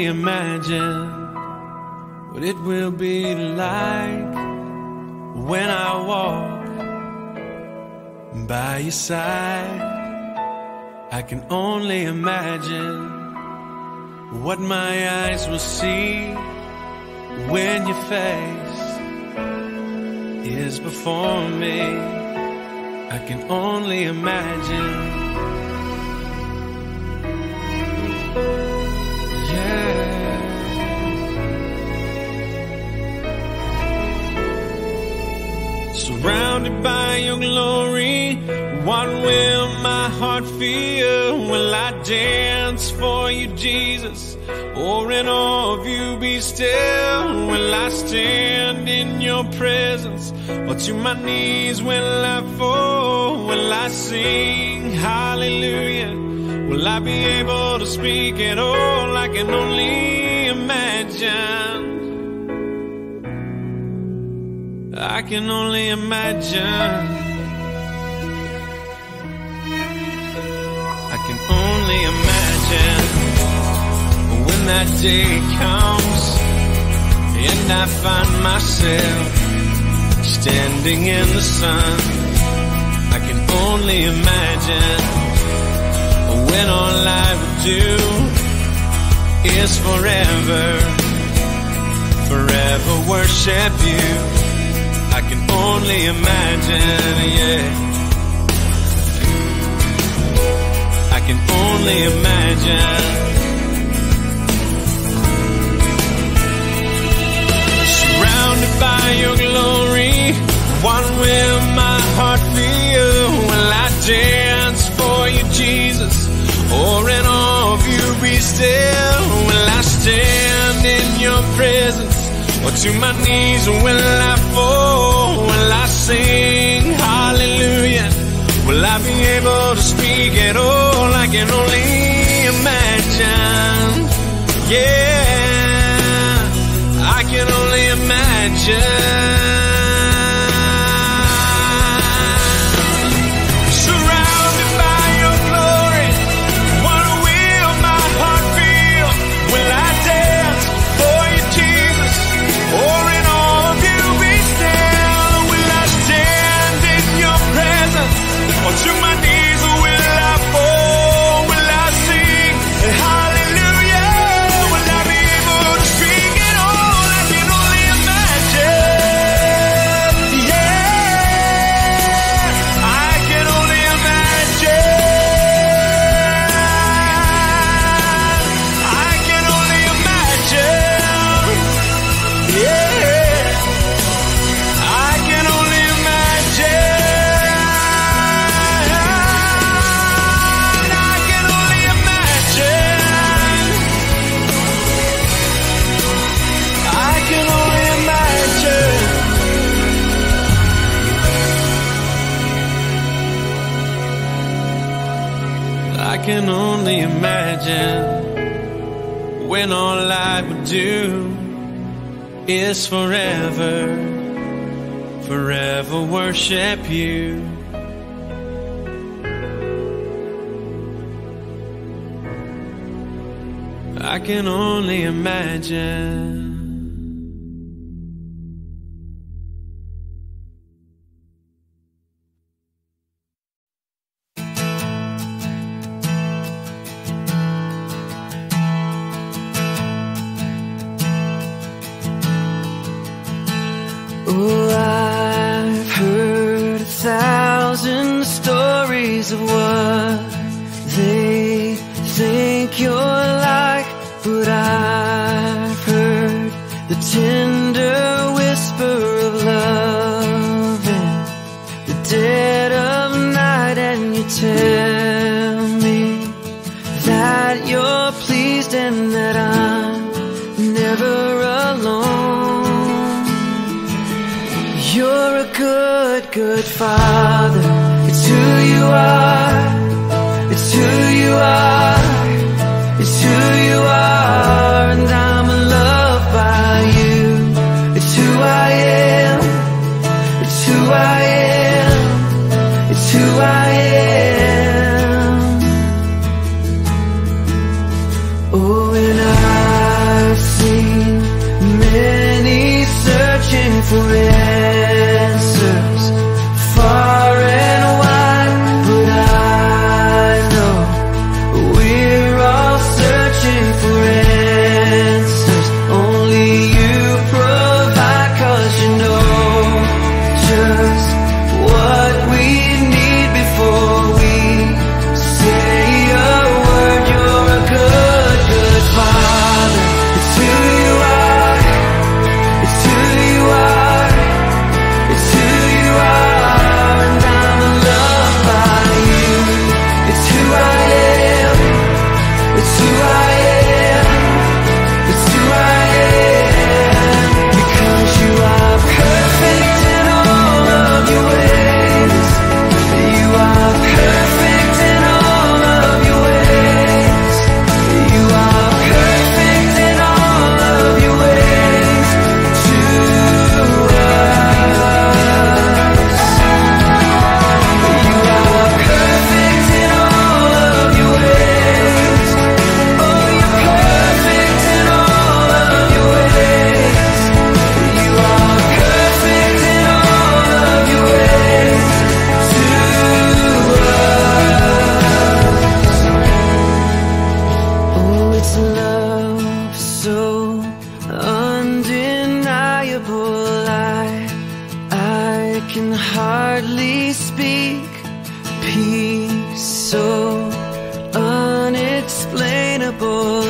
only imagine what it will be like when I walk by your side. I can only imagine what my eyes will see when your face is before me. I can only imagine. Surrounded by your glory, what will my heart feel? Will I dance for you, Jesus? Or in awe of you be still? Will I stand in your presence? Or to my knees will I fall? Will I sing hallelujah? Will I be able to speak at all? I can only imagine. I can only imagine. I can only imagine when that day comes and I find myself standing in the sun. I can only imagine when all I would do is forever worship you. I can only imagine, yeah. I can only imagine. Surrounded by your glory, what will my heart feel? Will I dance for you, Jesus? Or in awe of you be still? Will I stand in your presence? Or to my knees will I fall? Will I sing hallelujah? Will I be able to speak at all? I can only imagine. Yeah, I can only imagine. Surrounded by your glory, what will my heart feel? Will I dance for you, Jesus? Or in awe of you be still? Will I stand in your presence? Or to my knees will I fall? Will I sing hallelujah? Will I be able to speak at all? I can only imagine. Yeah, I can only imagine. I can only imagine. Yeah, I can only imagine. I can only imagine. I can only imagine. I can only imagine when all I would do is forever worship you. I can only imagine. Oh, I've heard 1,000 stories of what they think you're like, but I've heard the tender whisper of love in the dead of night, and you tell me that you're pleased and that I'm never alone. You're a good, good father. It's who you are. It's who you are. It's who you are. And I'm loved by you. It's who I am. It's who I am. It's who I am. Oh, and I so unexplainable.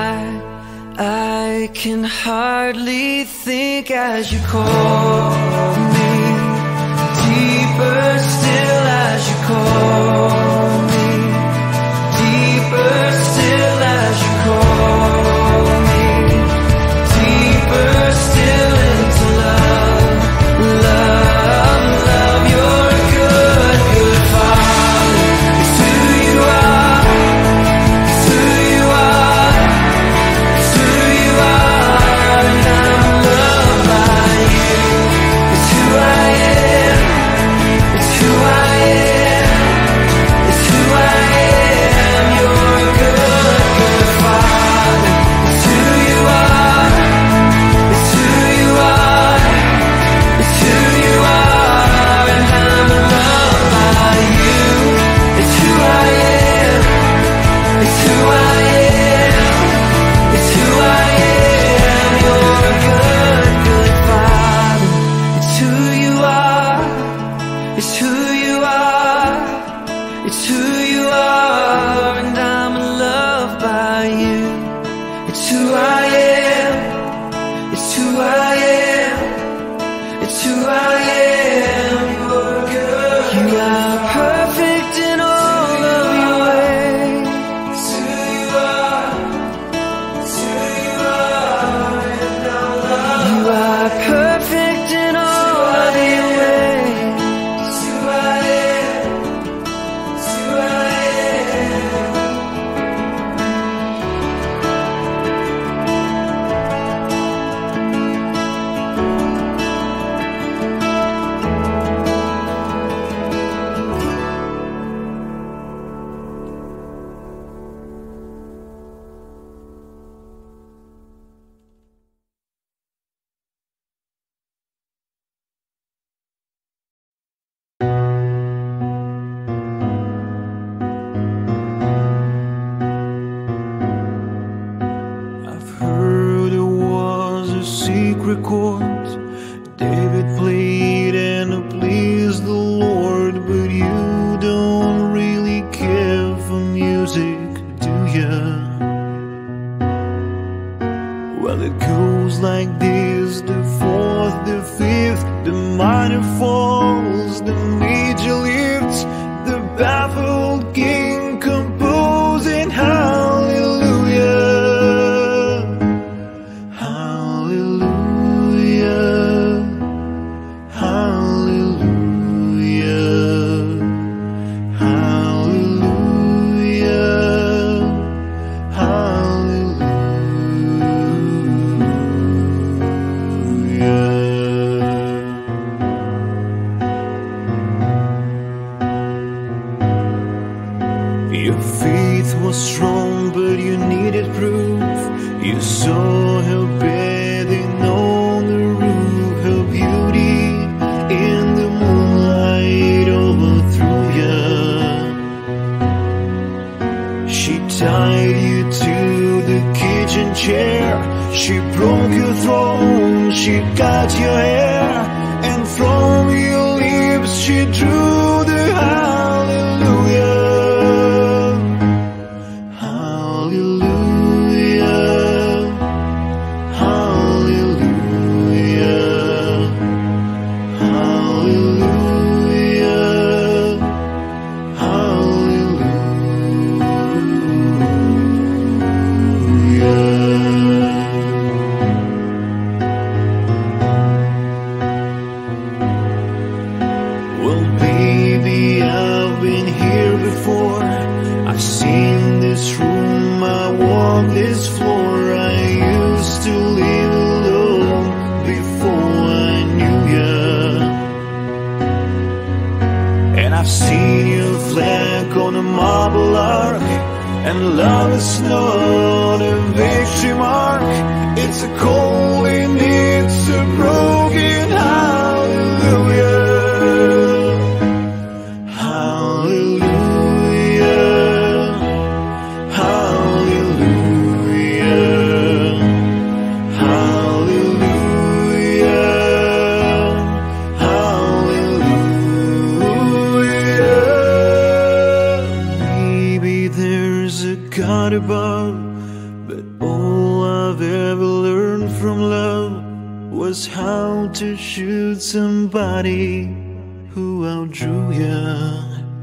I can hardly think as you call me, deeper still as you call me, deeper still as you call me, deeper still into love, love, love. You're a good, good Father. It's who you are, it's who you are, it's who you are, and I'm loved by you. It's who I am, it's who I am, it's who I am. You're a good, good Father. It's who you are, it's who you are, it's who you are, and I'm loved by you. It's who I am, it's who I am, it's who I am. You're a good, good Father. It's who you are, it's who you are, it's who you are, and I'm loved by you. It's who I am, it's who I am, it's who I am. You're good. You are perfect in all of your ways. It's who you are, it's who you are, and I'm loved. You are perfect in all of your ways. It's who I am, it's who I am. I've heard it was a secret chord David played and it pleased the Lord, but you don't really care for music, do ya? Well, it goes like this: the fourth, the fifth, the minor falls, the major lifts, the baffled king composing hallelujah. Hallelujah, hallelujah, hallelujah, hallelujah. Your faith was strong, but you needed proof. You saw her bathing on the roof, her beauty in the moonlight overthrew ya. She tied you to the kitchen chair, she broke your throne, she cut your hair, and from your lips she drew the hallelujah. Well, from love was how to shoot somebody who outdrew you.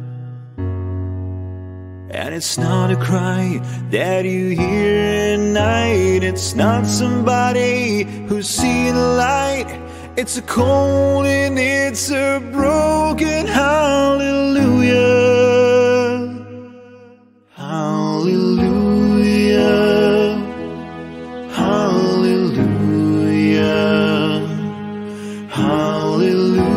And it's not a cry that you hear at night. It's not somebody who's seen the light. It's a cold and it's a broken hallelujah. Hallelujah. Hallelujah. Hallelujah.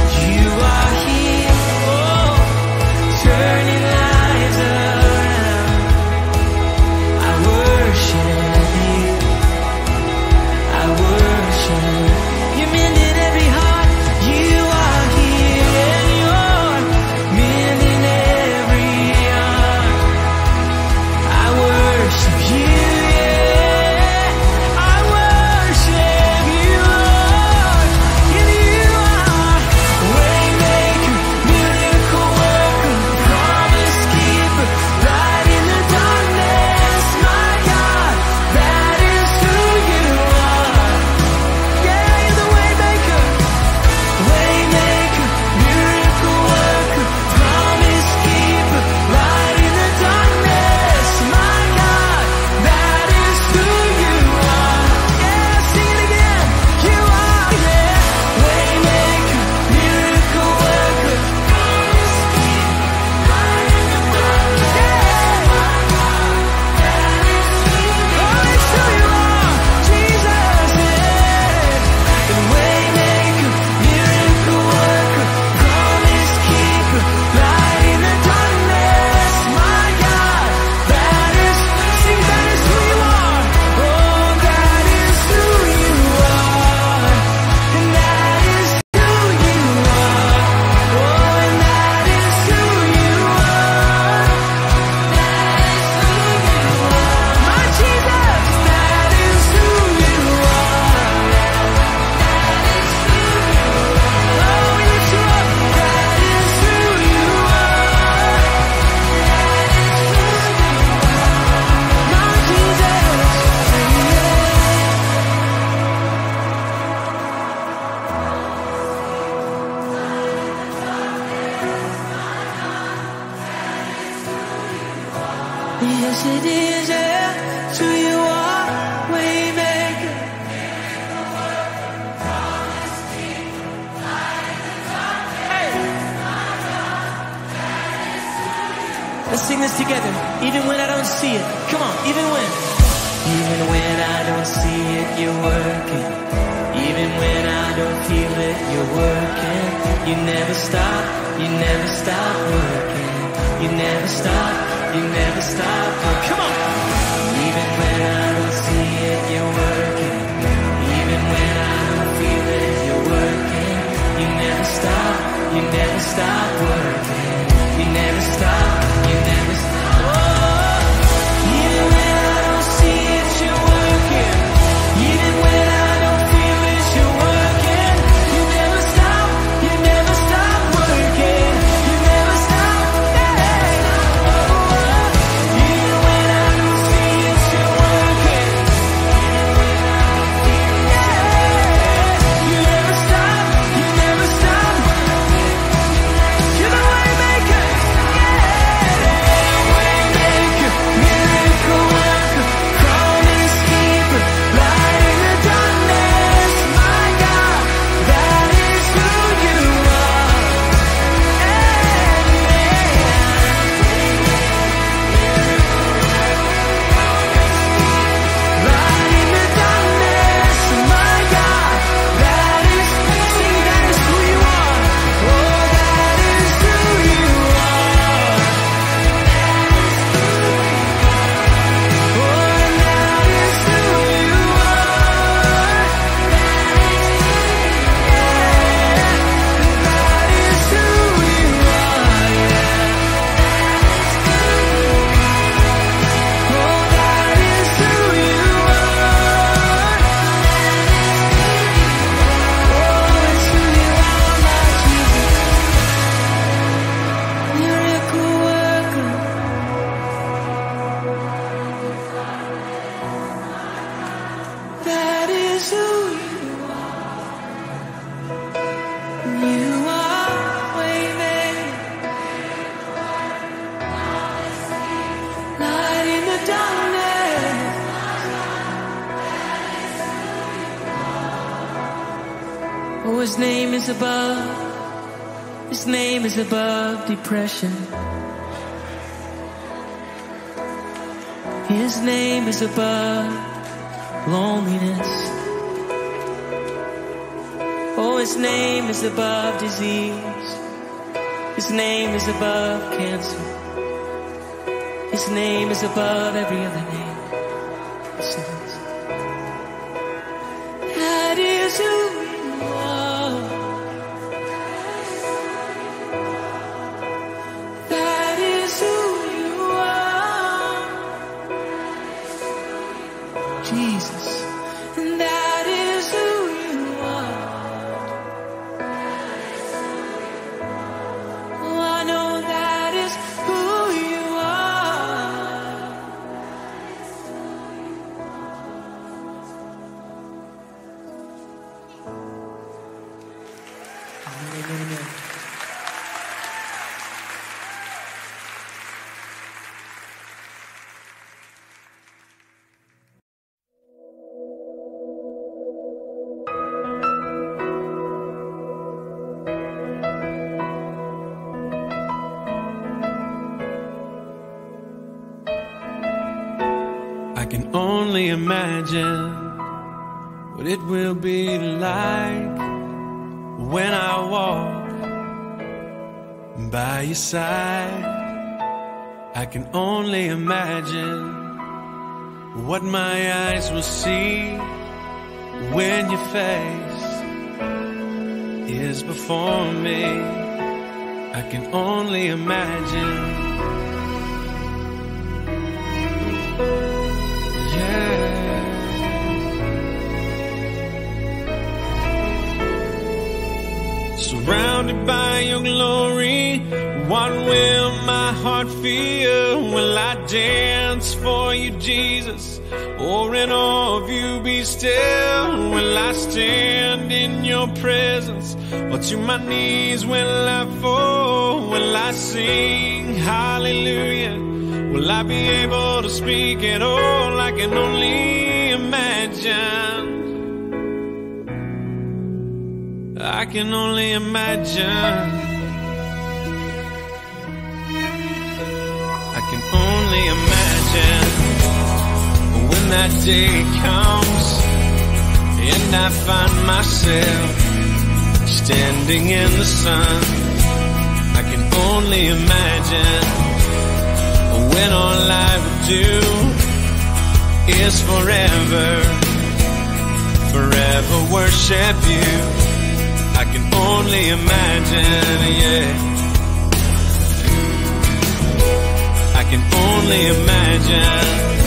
Turning lives around. hands together, even when I don't see it. Come on, even when. Even when I don't see it, you're working. Even when I don't feel it, you're working. You never stop, you never stop working. You never stop, you never stop working. Come on. Even when I don't see it, you're working. Even when I don't feel it, you're working. You never stop, you never stop working. You never stop, you never stop. Oh, even when I don't see it, you're working. Even when I don't feel it, you're working. You never stop, you never stop working. You never stop, yeah. Oh, even when I don't see it, you're working. You never stop, you never stop. You're the way maker, yeah. Way maker, miracle worker, promise keeper, light in the darkness, my God, that is who you are. Light in the darkness, my God, that is, sing, that is who you are. Oh, that is who you are. Oh, and that is who you are. That is who you are, yeah. Oh, that is who you are. Oh, it's who you are, my Jesus. Miracle worker. That is who you are. You are waymaker, light in the darkness. Oh, his name is above. His name is above depression. His name is above loneliness. Oh, his name is above disease. His name is above cancer. His name is above every other name. Listen to this. That is who you are. That is who you are. Jesus. And that is who you are. Oh, I know that is who you are. Amen, amen. I can only imagine what it will be like when I walk by your side. I can only imagine what my eyes will see when your face is before me. I can only imagine. Surrounded by your glory, what will my heart feel? Will I dance for you, Jesus? Or in awe of you be still? Will I stand in your presence? Or to my knees will I fall? Will I sing hallelujah? Will I be able to speak at all? I can only imagine. I can only imagine. I can only imagine when that day comes and I find myself standing in the sun. I can only imagine when all I would do is forever worship you. I can only imagine, yeah. I can only imagine.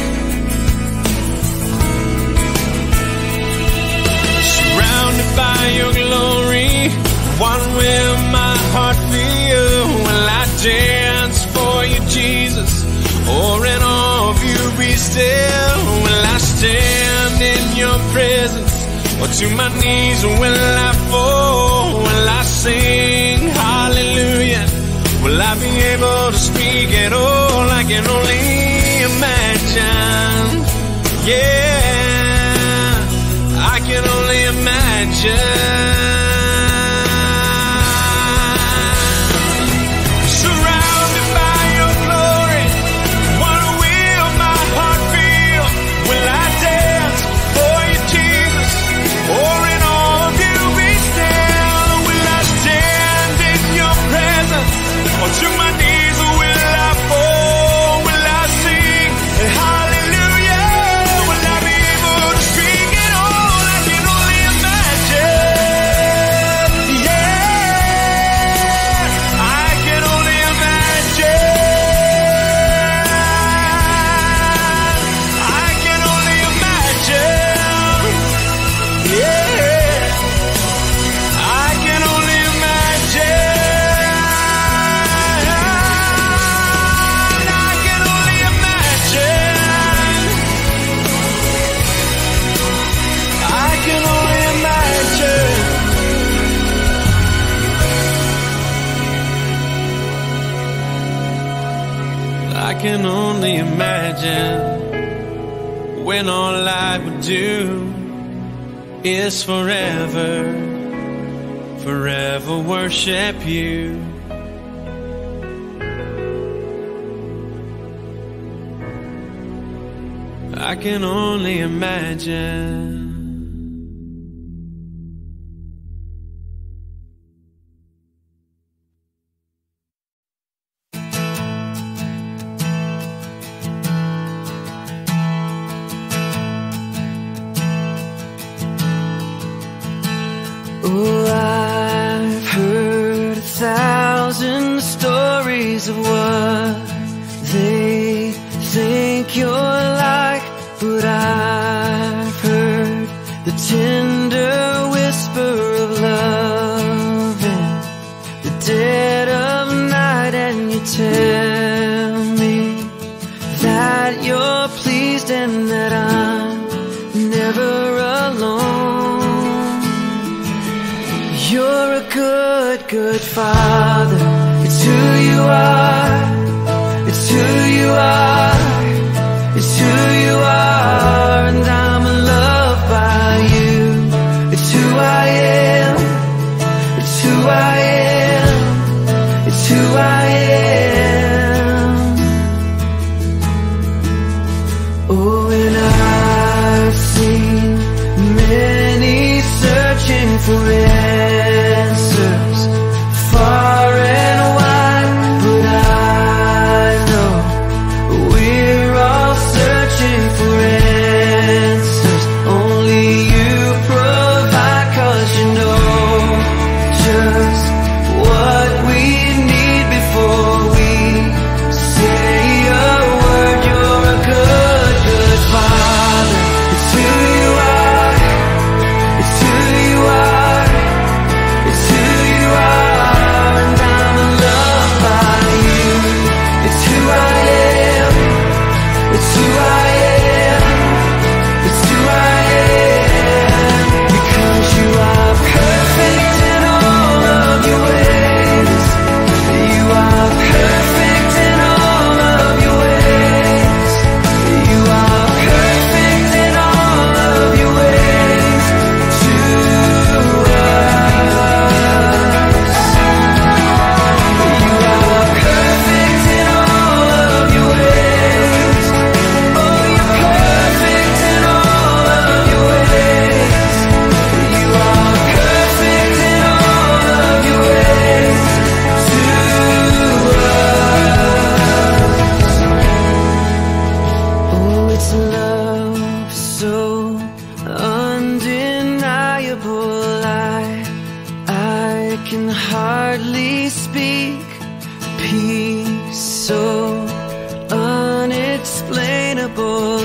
Surrounded by your glory, what will my heart feel? Will I dance for you, Jesus? Or in awe of you be still? Will I stand in your presence? Or to my knees will I fall? Will I sing hallelujah? Will I be able to speak at all? I can only imagine. Yeah, I can only imagine. Surrounded by your glory, what will my heart feel? Will I dance for you, Jesus? Or in awe of you be still? Will I stand in your presence? Or to my knees will I fall? Will I sing hallelujah? Will I be able to speak at all? I can only imagine. Yeah, I can only imagine. I can only imagine. Yeah, I can only imagine. I can only imagine. I can only imagine. I can only imagine when all I would do is forever worship you. I can only imagine. Oh, I've heard 1,000 stories of what they think you're like, but I've heard the tender whisper of love in the dead of night, and you tell me that you're pleased and that I'm never alone. You're a good, good father. It's who you are. It's who you are. It's who you are. And I'm loved by you. It's who I am. It's who I am. It's who I am. Oh, and I've seen many searching for answers far and wide, but I know can hardly speak. Peace so unexplainable.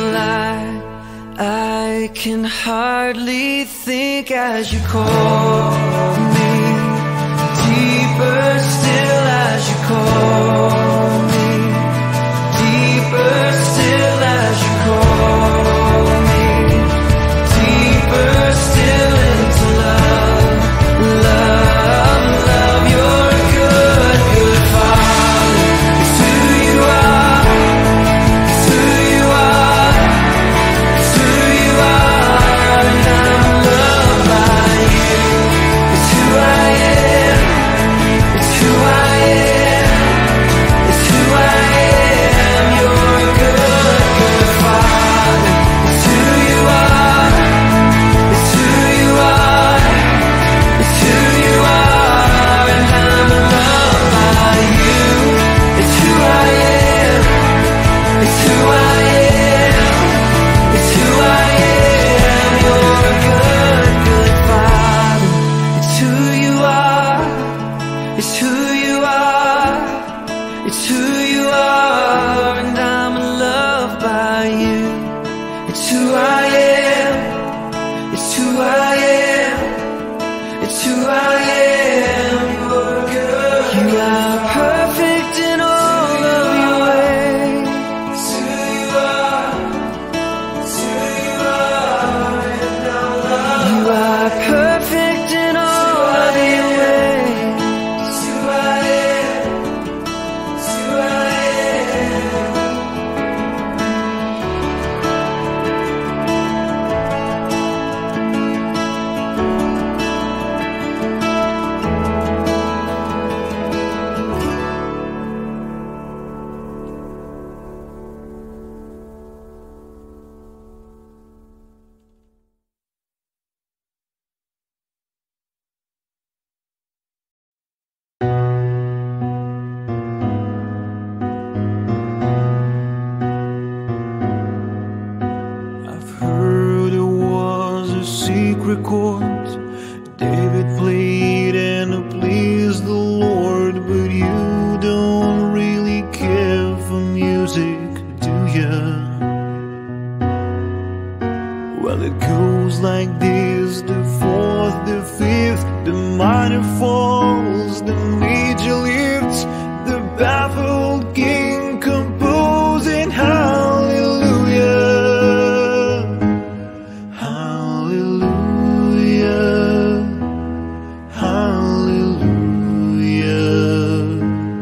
I can hardly think as you call me. Deeper still as you call me. Deeper still as you call me. Deeper still into love. Love, love, you're a good, good Father. It's who you are. It's who you are. It's who you are. And I'm loved by you. It's who I am. It's who I am. It's who I am. You're a good, good Father. It's who you are. It's who you are. It's who you are. And I'm loved by you. It's who I am. It's who I am. It's who I am. You're a good, good Father. It's who you are. It's who you are. It's who you are. And I'm loved by you. It's who I am. It's who I am. It's who I am. You're good. You are perfect in all of your ways. It's who you are. It's who you are. And I'm loved. You are perfect in all of your ways. It's who I am. It's who I am. I've heard it was a secret chord David played and it pleased the Lord, but you don't really care for music, do ya? Well, it goes like this: the fourth, the fifth, the minor falls, the major lifts, the baffled king composing hallelujah. Hallelujah, hallelujah,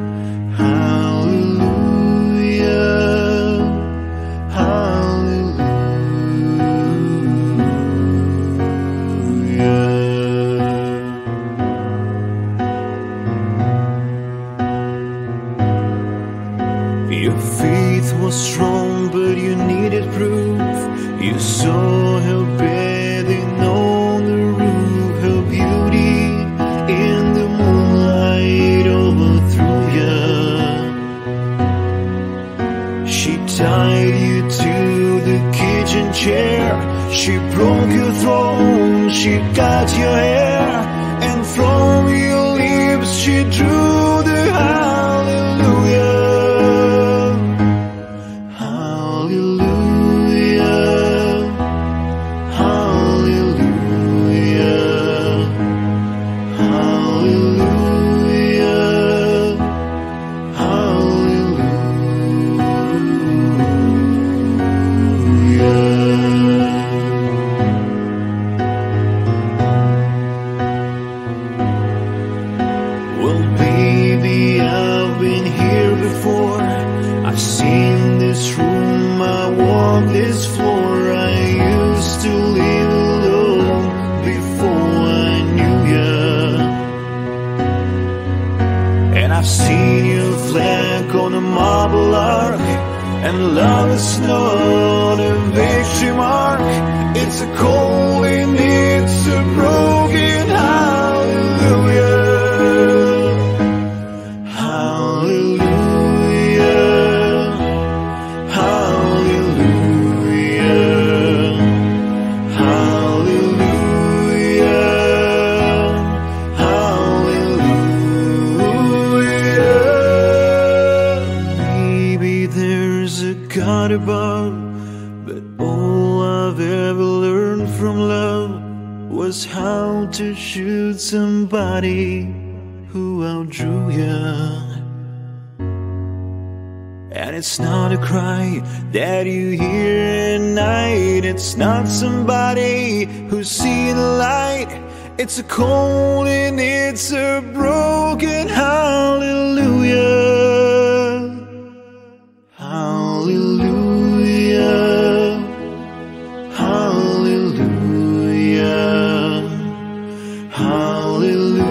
hallelujah, hallelujah. Your faith was strong, but you needed proof. You saw her bathing on the roof, her beauty in the moonlight overthrew ya. She tied you to the kitchen chair, she broke your throne, she cut your hair, and from your lips she drew the hallelujah. Hallelujah, hallelujah, hallelujah, hallelujah. Well, baby, I've been here before. I've seen this room, I walked this floor. I used to live alone before I knew ya. And I've seen your flag on a marble ark, and love is not a victory mark. It's a calling, it's a broken hallelujah. Hallelujah, hallelujah, hallelujah, hallelujah. from love was how to shoot somebody who outdrew you. And it's not a cry that you hear at night. It's not somebody who's seen the light. It's a cold and it's a broken hallelujah. Hallelujah. Hallelujah. Hallelujah.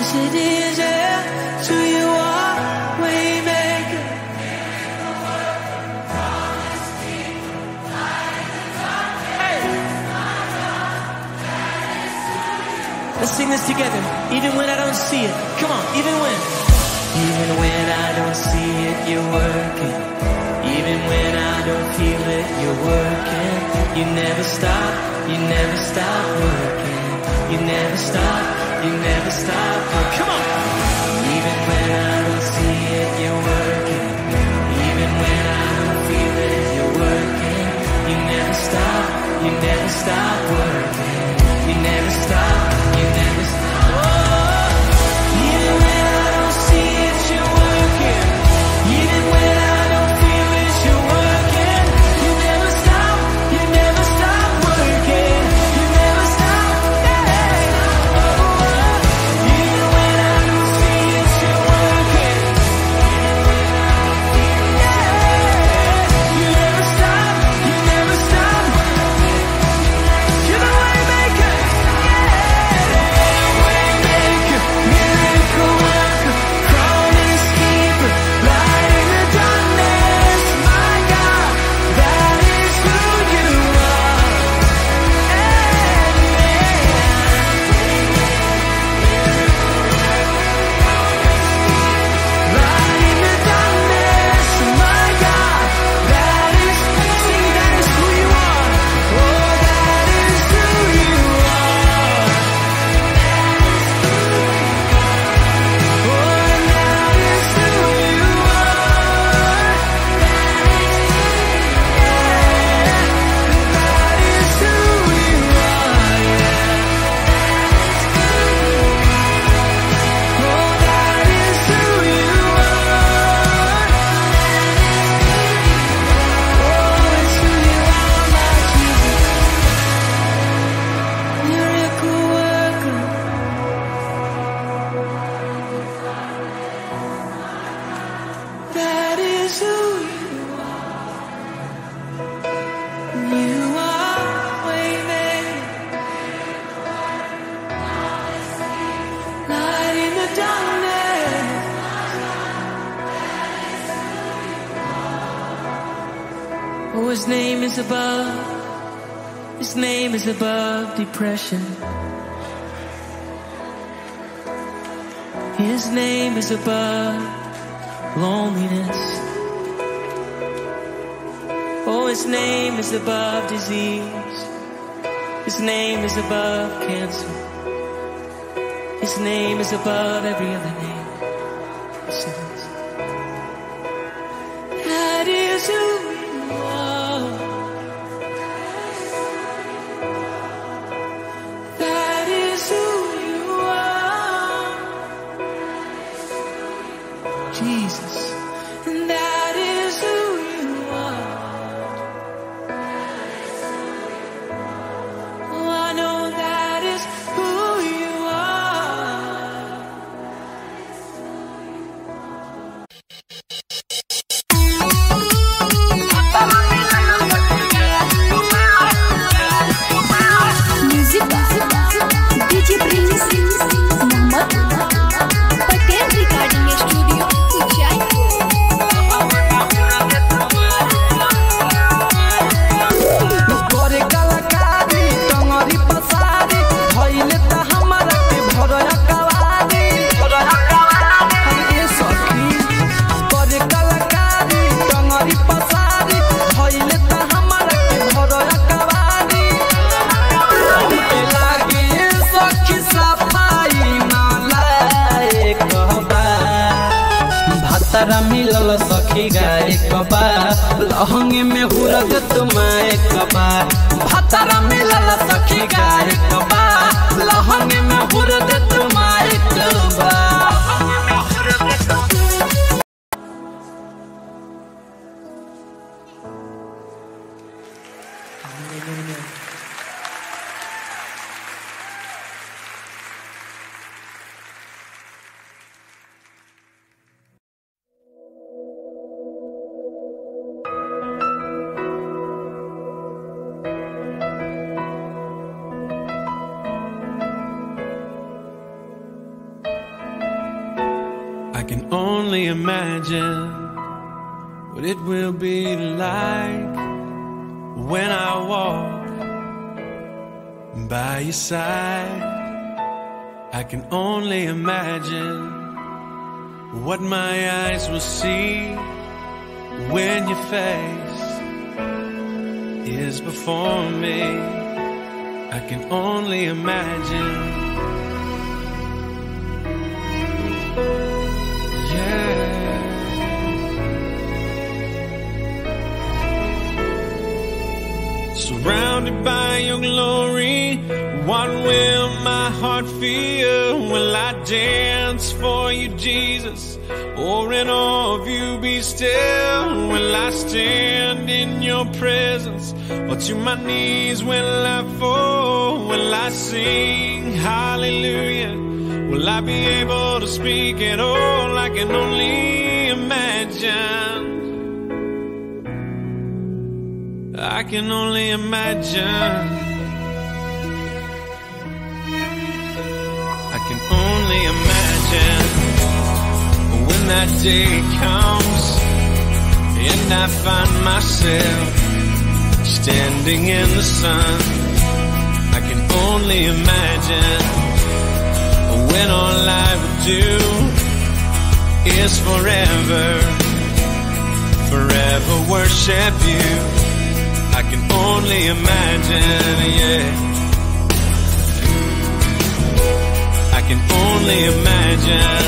it is, yeah. To you are waymaker. Let's sing this together. Even when I don't see it. Come on, even when. Even when I don't see it, you're working. Even when I don't feel it, you're working. You never stop working. You never stop working. Come on. Even when I don't see it, you're working. Even when I don't feel it, you're working. You never stop working. You never stop. Oh, even when I don't see it, you're working. Even when I don't feel it, you're working. You never stop working. You never stop, yeah. Oh, even when I don't see it, you're working. Yeah. You never stop. You're the waymaker. Waymaker, miracle worker, promise keeper, light in the darkness, my God, that is who you are. Light in the darkness, my God, that is, sing, that is who you are. Oh, that is who you are. Oh, and that is who you are. That is who you are, yeah. Oh, that is who you are. Oh, it's who you are, my Jesus. Miracle worker. That is who you are. You are waymaker, light in the darkness. Oh, his name is above. His name is above depression. His name is above loneliness. Oh, his name is above disease. His name is above cancer. His name is above every other name. Listen to this. That is who you are. That is who you are. Jesus. And that is who you are. Oh, I know that is who you are. Music DJ Prince Mohammad Patel recording studio Ujjain. करे कलाकारी टंगरी पसारी भइले त हमरा के भरया कवारी ये सखी करे कलाकारी टंगरी पसारी भइले त हमरा के भरया कवारी हमके लागे सखी सफाई ना लायक बा भातरा मिलल सखी गाय कबा लहंगे में हुरद तुमाए कबा भातरा मिलल सखी गाय कबा लहंगे में हुरद तुमाए कबा। imagine what it will be like when I walk by your side. I can only imagine what my eyes will see when your face is before me. I can only imagine. Surrounded by your glory, what will my heart feel? Will I dance for you, Jesus? Or in awe of you be still? Will I stand in your presence? Or to my knees will I fall? Will I sing hallelujah? Will I be able to speak at all? I can only imagine. I can only imagine. I can only imagine when that day comes and I find myself standing in the sun. I can only imagine when all I would do is forever worship you. I can only imagine, yeah. I can only imagine.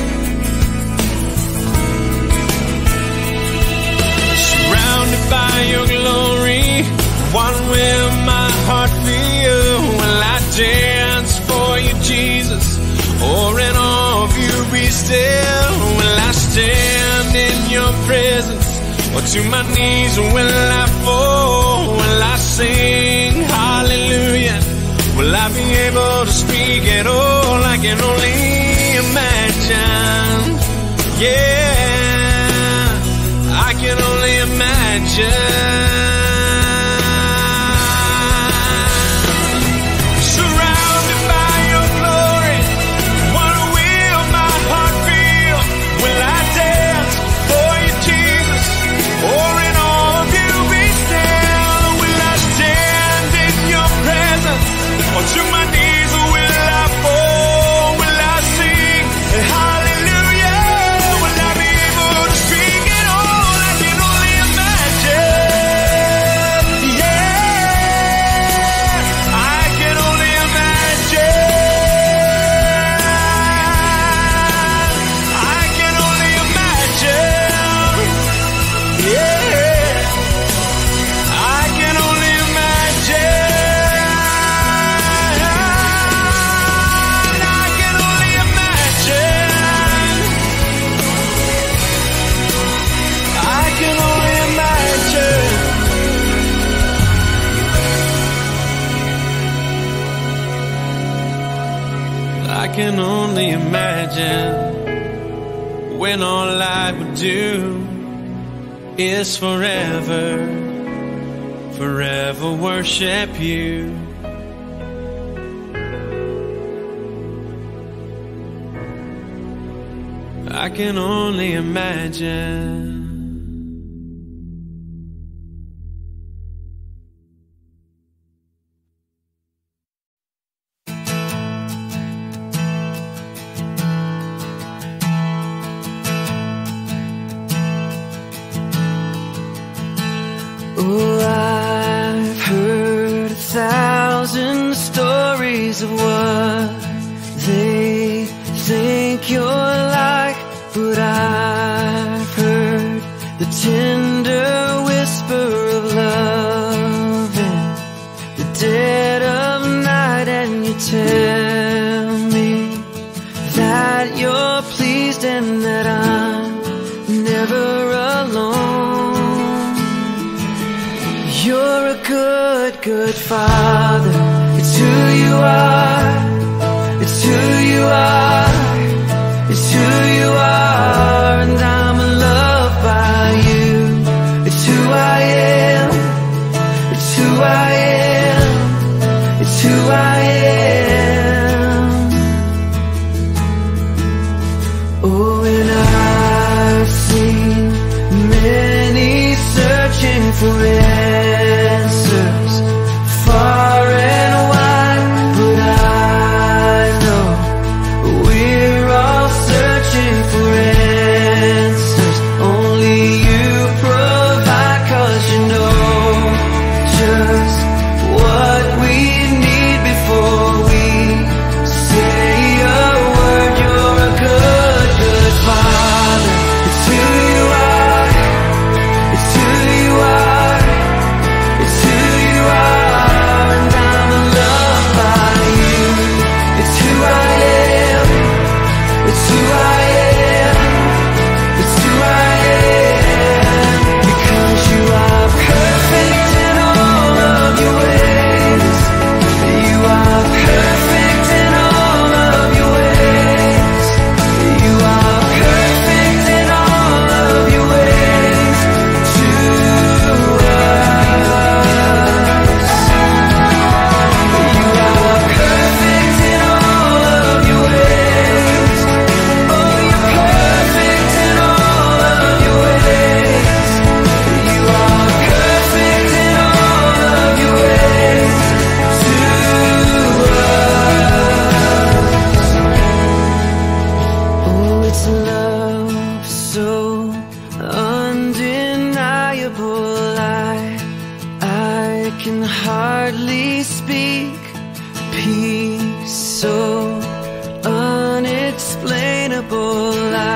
Surrounded by your glory, what will my heart feel? Will I dance for you, Jesus? Or in awe of you be still? Will I stand in your presence? Or to my knees will I fall? Will I sing hallelujah? Will I be able to speak at all? I can only imagine. Yeah, I can only imagine. Surrounded by your glory, what will my heart feel? Will I dance for you, Jesus? Or in all of you be still? Will I stand in your presence? Or to my knees will I fall? Will I sing hallelujah? Will I be able to speak at all? I can only imagine. Yeah, I can only imagine. I can only imagine. Yeah, I can only imagine. I can only imagine. I can only imagine. I can only imagine when all I would do is forever worship you. I can only imagine. Oh, I've heard 1,000 stories of what they think you're like, but I've heard the tender whisper of love in the dead of night, and you tell me that you're pleased and that I'm never alone. You're a good, good father. It's who you are. It's who you are. It's who you are. And I'm loved by you. It's who I am. It's who I am. It's who I am. Oh, and I so undeniable. I can hardly speak. Peace so unexplainable.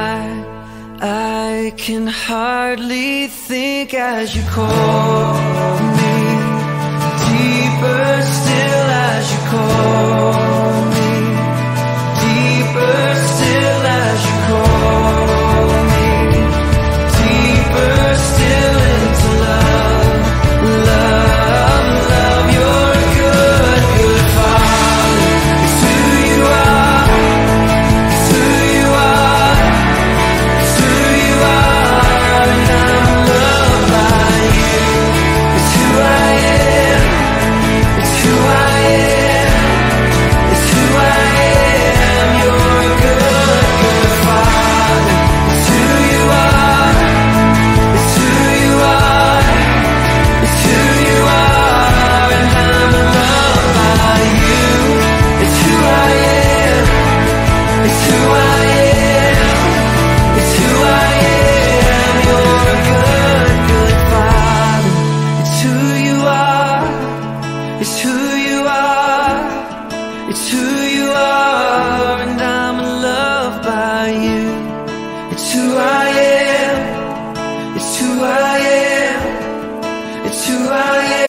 I can hardly think as you call me. Deeper still as you call me. Deeper still as you call me. Deeper still into love. Love, love, you're a good, good Father. It's who you are. It's who you are. It's who you are. And I'm loved by you. It's who I am. It's who I am. It's who I am. You're a good, good Father. It's who you are. It's who you are. It's who you are. And I'm loved by you. It's who I am. It's who I am. It's who I am. You're a good, good Father. It's who you are. It's who you are. It's who you are. And I'm loved by you. It's who I am. It's who I am. It's who I am.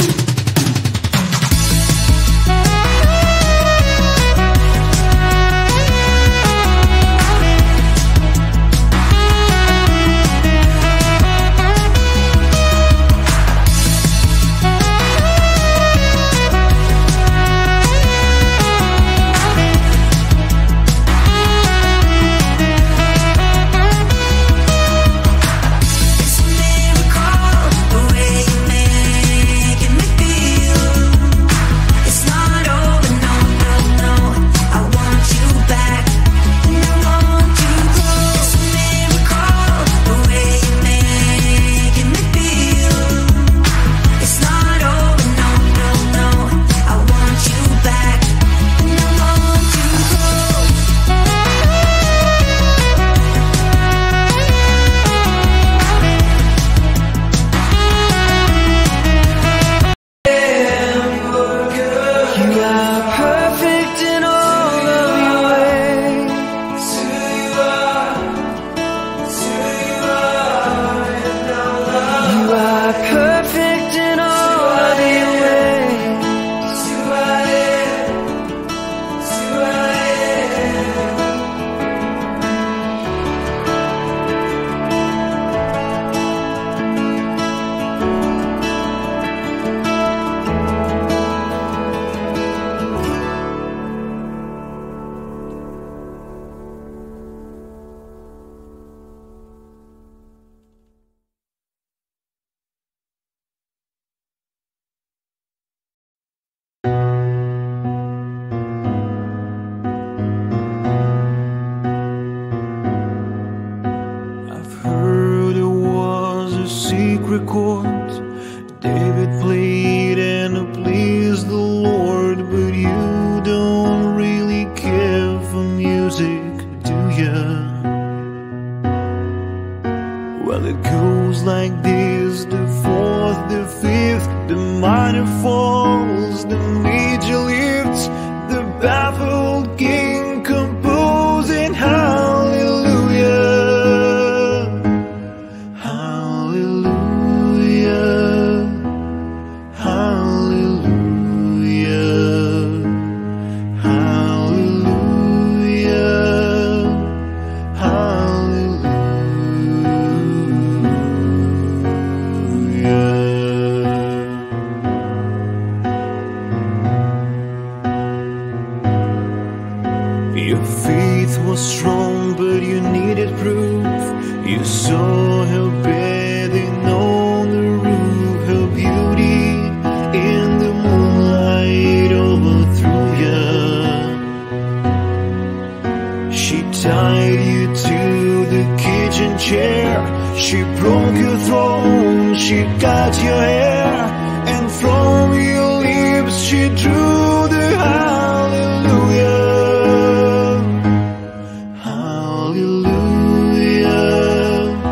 It's a miracle, the way you making me feel. It's not over, no, no, no. I want you back, and I want you close. It's a miracle, the way you making me feel. It's not over, no, no, no. I want you back, and I want you close. You are perfect in all of your ways. It's who you are. It's who you are. And I love you. Are perfect in all of your ways. It's who I am. It's who I am. I've heard it was a secret chord David played and it pleased the Lord, but you don't really care for music, do ya? Well, it goes like this: the fourth, the fifth, the minor falls, the major lifts, the baffled king composing hallelujah. Hallelujah, hallelujah, hallelujah, hallelujah. Your faith was strong, but you needed proof. You saw her bathing on the roof, her beauty in the moonlight overthrew ya. She tied you to the kitchen chair, she broke your throne, she cut your hair, and from your lips she drew the hallelujah. Hallelujah,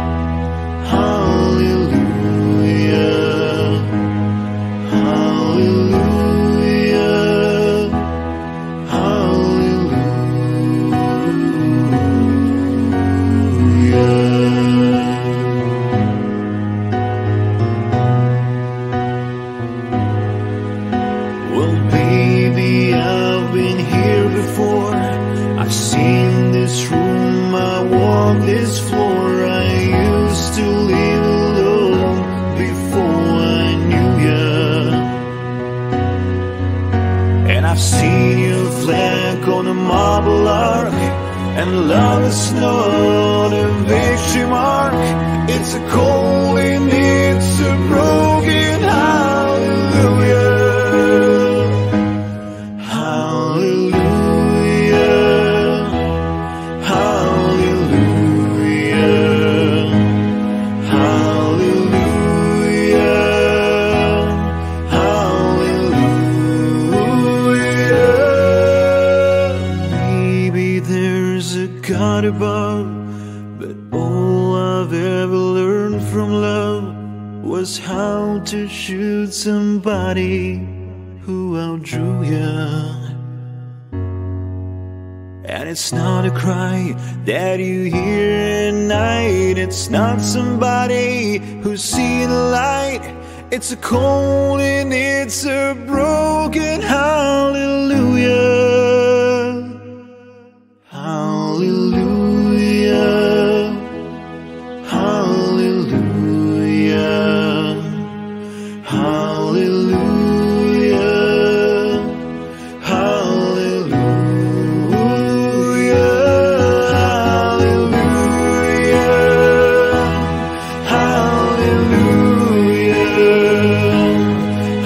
It's a calling, it's a broken hallelujah. God above, but all I've ever learned from love was how to shoot somebody who outdrew you. And it's not a cry that you hear at night. It's not somebody who's seen the light. It's a cold and it's a broken hallelujah. Hallelujah, hallelujah, hallelujah, hallelujah, hallelujah,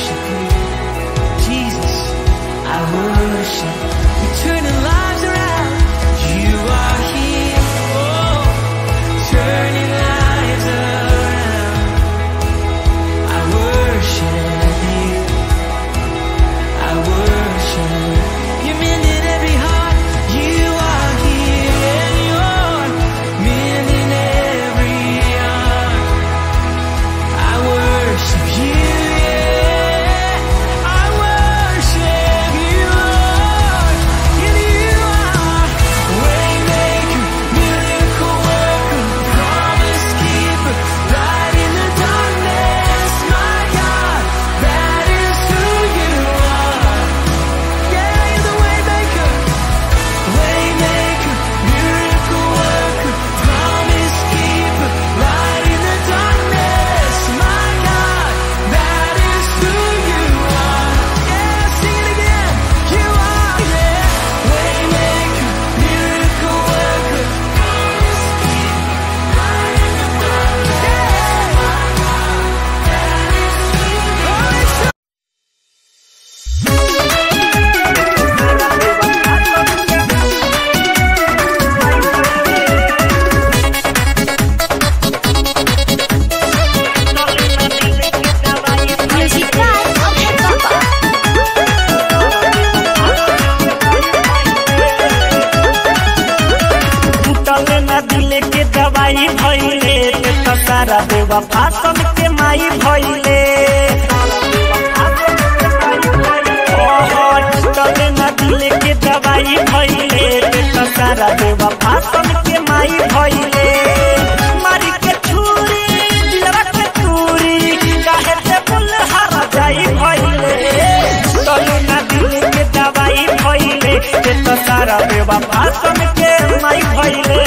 Turning lives around. बेवफा सन के माई भइले टूटले न दिल के दवाई भइले तो सारा बेवफा सन के माई भइले मारी के छुरी दिलवा के चूरी काहे ते बुल हरा जाई भइले टूटले न दिल के दवाई भइले तो सारा बेवफा सन के माई भइले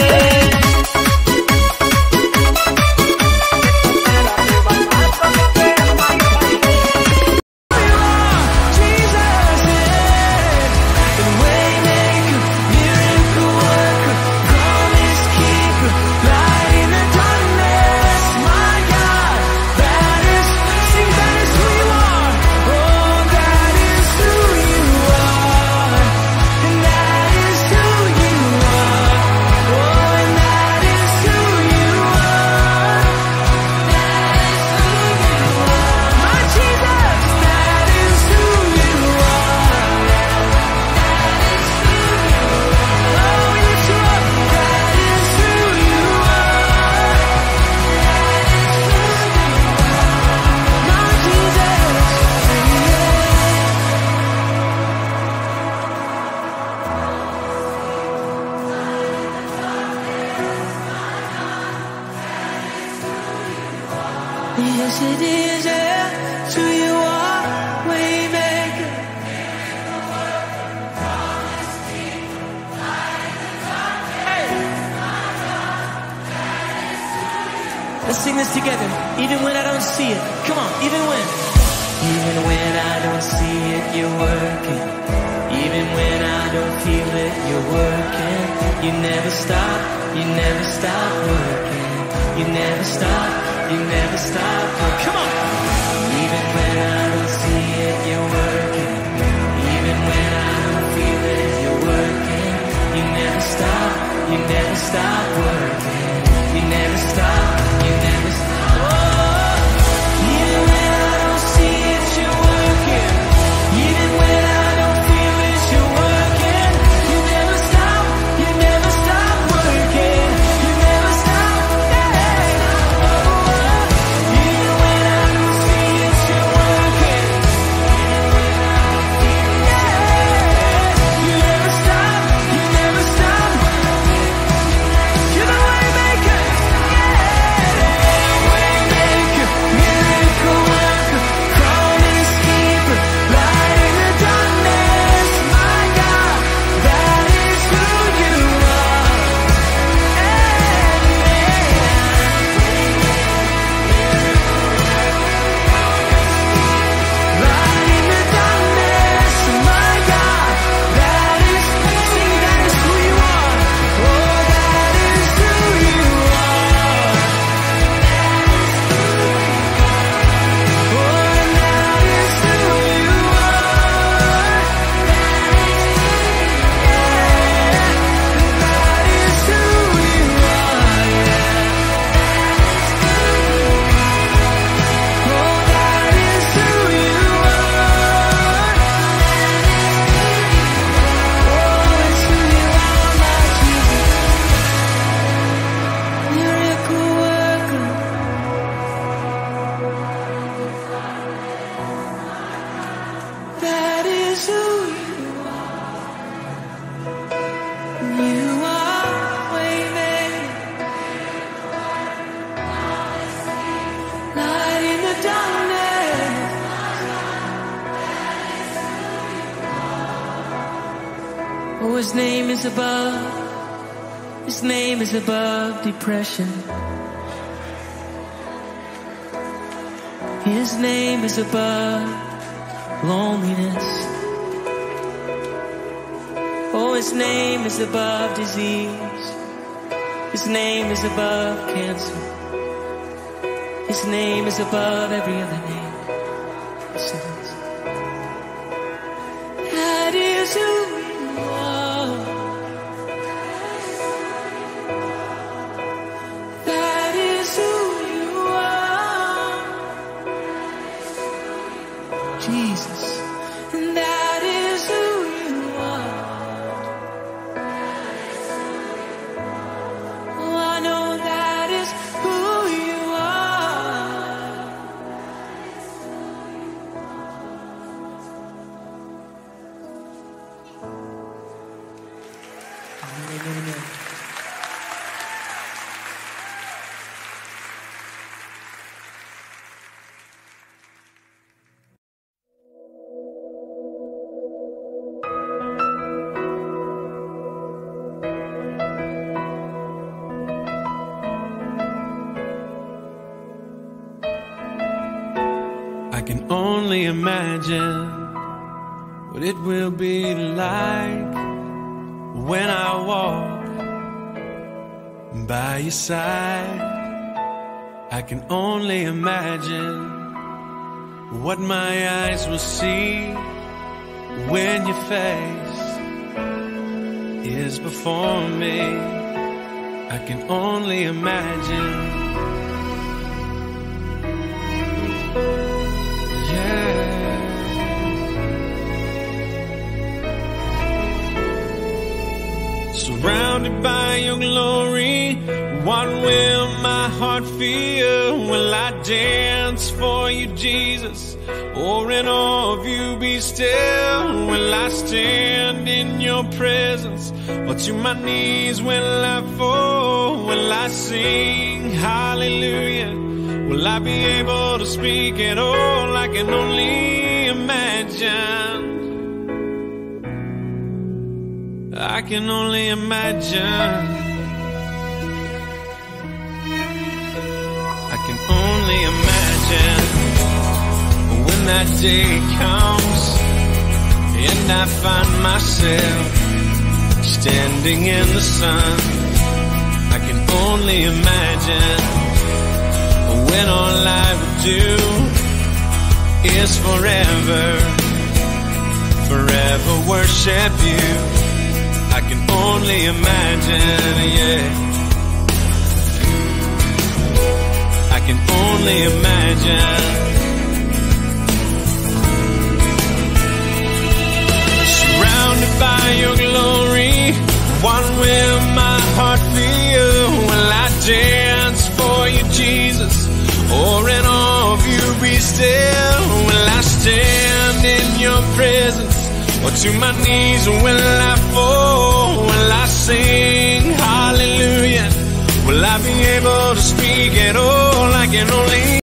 Yes, it is, yeah. So you are Waymaker. Let's sing this together. Even when I don't see it. Come on, even when. Even when I don't see it, you're working. Even when I don't feel it, you're working. You never stop, you never stop working. You never stop, you never stop working. Come on! Even when I don't see it, you're working. Even when I don't feel it, you're working. You never stop, you never stop working. You never stop, you never stop. Oh, even when I don't see it, you're working. Even when I don't feel it, you're working. You never stop, you never stop working. You never stop, yeah. Oh, even when I don't see it, you're working. Yeah. You never stop, you never stop. You're the Waymaker, yeah. Waymaker, miracle worker, promise keeper, light in the darkness, my God, that is who you are. Light in the darkness, my God, that is, sing, that is who you are. Oh, that is who you are. Oh, and that is who you are. That is who you are, yeah. Oh, that is who you are. Oh, it's who you are, my Jesus. Miracle worker. That is who you are. You are Waymaker, light in the darkness. Oh, his name is above. His name is above depression. His name is above loneliness. Oh, his name is above disease. His name is above cancer. His name is above every other name. Listen to this. That is who you are. That is who you are. Jesus. And that is who you are. Oh, I know that is who you are. imagine what it will be like when I walk by your side. I can only imagine what my eyes will see when your face is before me. I can only imagine. Surrounded by your glory, what will my heart feel? Will I dance for you, Jesus? Or in awe of you be still? Will I stand in your presence? Or to my knees will I fall? Will I sing hallelujah? Will I be able to speak at all? I can only imagine. I can only imagine. I can only imagine when that day comes and I find myself standing in the sun. I can only imagine when all I would do is forever worship you. I can only imagine, yeah. I can only imagine. Surrounded by your glory, what will my heart feel? Will I dance for you, Jesus? Or in awe of you be still? Will I stand in your presence? Or to my knees will I fall? Will I sing hallelujah? Will I be able to speak at all? I can only